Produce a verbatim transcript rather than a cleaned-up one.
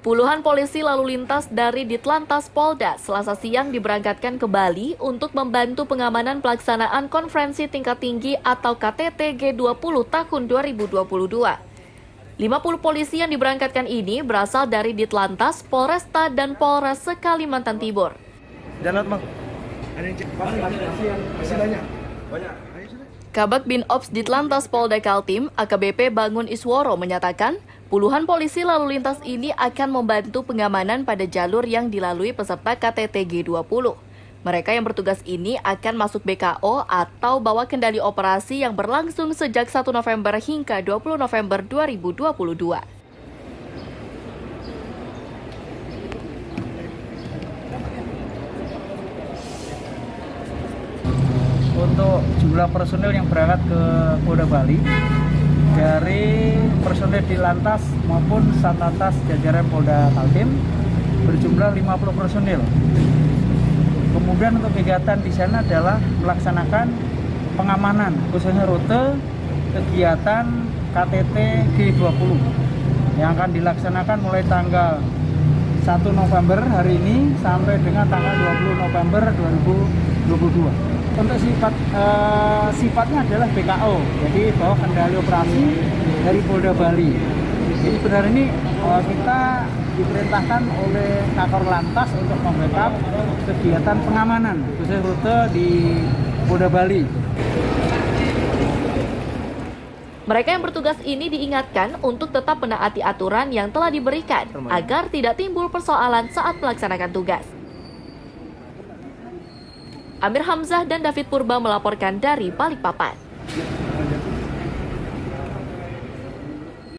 Puluhan polisi lalu lintas dari Ditlantas Polda Selasa siang diberangkatkan ke Bali untuk membantu pengamanan pelaksanaan konferensi tingkat tinggi atau K T T G dua puluh tahun dua ribu dua puluh dua. lima puluh polisi yang diberangkatkan ini berasal dari Ditlantas, Polresta, dan Polres Kalimantan Timur. Kabag Bin Ops Ditlantas Polda Kaltim, A K B P Bangun Isworo menyatakan, puluhan polisi lalu lintas ini akan membantu pengamanan pada jalur yang dilalui peserta K T T G dua puluh. Mereka yang bertugas ini akan masuk B K O atau bawa kendali operasi yang berlangsung sejak satu November hingga dua puluh November dua ribu dua puluh dua. Untuk jumlah personil yang berangkat ke Polda Bali dari personil di Lantas maupun Satlantas jajaran Polda Kaltim berjumlah lima puluh personil. Kemudian untuk kegiatan di sana adalah melaksanakan pengamanan khususnya rute kegiatan K T T G dua puluh yang akan dilaksanakan mulai tanggal satu November hari ini sampai dengan tanggal dua puluh November dua ribu dua puluh dua. Untuk sifat uh, sifatnya adalah B K O, jadi bawa kendali operasi dari Polda Bali. Jadi benar ini uh, kita diperintahkan oleh Kakor Lantas untuk membackup kegiatan pengamanan khusus rute di Polda Bali. Mereka yang bertugas ini diingatkan untuk tetap menaati aturan yang telah diberikan agar tidak timbul persoalan saat melaksanakan tugas. Amir Hamzah dan David Purba melaporkan dari Balikpapan.